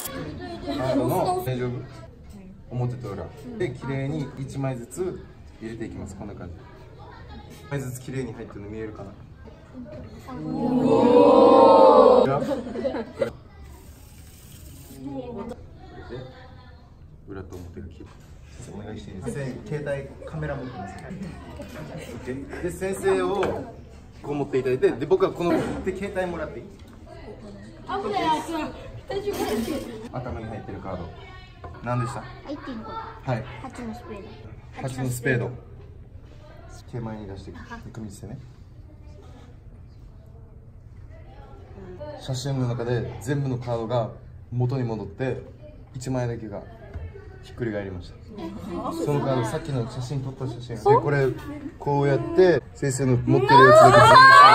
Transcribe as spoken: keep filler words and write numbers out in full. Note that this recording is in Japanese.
カードの大丈夫表と裏で綺麗にいちまいずつ入れていきます。こんな感じいちまいずつ綺麗に入ってるの見えるかな。おお裏と表が切る。お願いしていいですか。携帯カメラ持ってます。で先生をこう持っていただいて、で僕はこので携帯もらっていい？頭に入ってるカード何でした？はい。はちのスペード。はちのスペード。手前に出して組みしてね。写真の中で全部のカードが元に戻っていちまいだけがひっくり返りました。そのカードさっきの写真撮った写真でこれこうやって先生の持ってるやつだけ